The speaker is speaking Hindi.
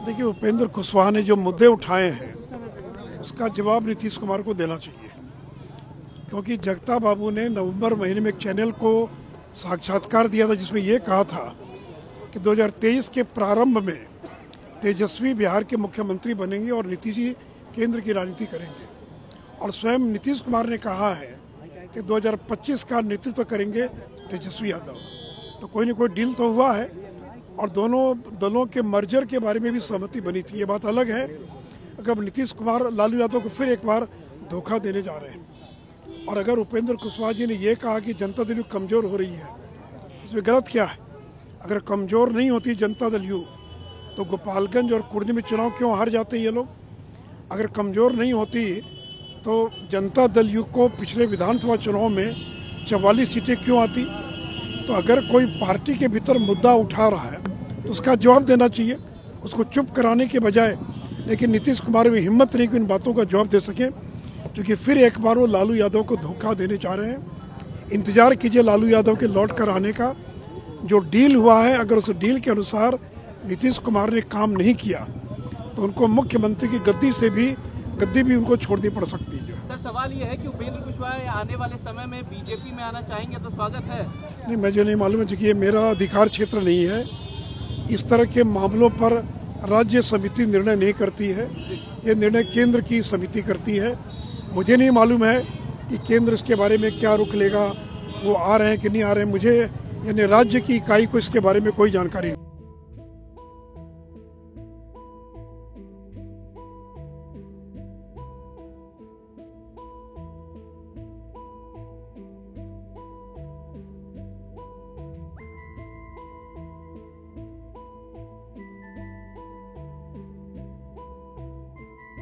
देखिए, उपेंद्र कुशवाहा ने जो मुद्दे उठाए हैं उसका जवाब नीतीश कुमार को देना चाहिए, क्योंकि जगता बाबू ने नवंबर महीने में एक चैनल को साक्षात्कार दिया था जिसमें ये कहा था कि 2023 के प्रारंभ में तेजस्वी बिहार के मुख्यमंत्री बनेंगे और नीतीश जी केंद्र की राजनीति करेंगे। और स्वयं नीतीश कुमार ने कहा है कि 2025 का नेतृत्व करेंगे तेजस्वी यादव। तो कोई न कोई डील तो हुआ है और दोनों दलों के मर्जर के बारे में भी सहमति बनी थी। ये बात अलग है अगर नीतीश कुमार लालू यादव को फिर एक बार धोखा देने जा रहे हैं। और अगर उपेंद्र कुशवाहा जी ने यह कहा कि जनता दल यू कमज़ोर हो रही है, इसमें गलत क्या है? अगर कमज़ोर नहीं होती जनता दल यू तो गोपालगंज और कुर्दी में चुनाव क्यों हार जाते ये लोग? अगर कमज़ोर नहीं होती तो जनता दल यू को पिछले विधानसभा चुनाव में 44 सीटें क्यों आती? तो अगर कोई पार्टी के भीतर मुद्दा उठा रहा है तो उसका जवाब देना चाहिए, उसको चुप कराने के बजाय। लेकिन नीतीश कुमार में हिम्मत नहीं कि इन बातों का जवाब दे सकें, क्योंकि फिर एक बार वो लालू यादव को धोखा देने जा रहे हैं। इंतजार कीजिए लालू यादव के लौट कर आने का। जो डील हुआ है, अगर उस डील के अनुसार नीतीश कुमार ने काम नहीं किया तो उनको मुख्यमंत्री की गद्दी भी उनको छोड़नी पड़ सकती है। सर, सवाल ये है कि उपेंद्र कुशवाहा आने वाले समय में बीजेपी में आना चाहेंगे तो स्वागत है। नहीं, मुझे नहीं मालूम है, क्योंकि ये मेरा अधिकार क्षेत्र नहीं है। इस तरह के मामलों पर राज्य समिति निर्णय नहीं करती है, ये निर्णय केंद्र की समिति करती है। मुझे नहीं मालूम है कि केंद्र इसके बारे में क्या रुख लेगा, वो आ रहे हैं कि नहीं आ रहे हैं। मुझे यानी राज्य की इकाई को इसके बारे में कोई जानकारी नहीं।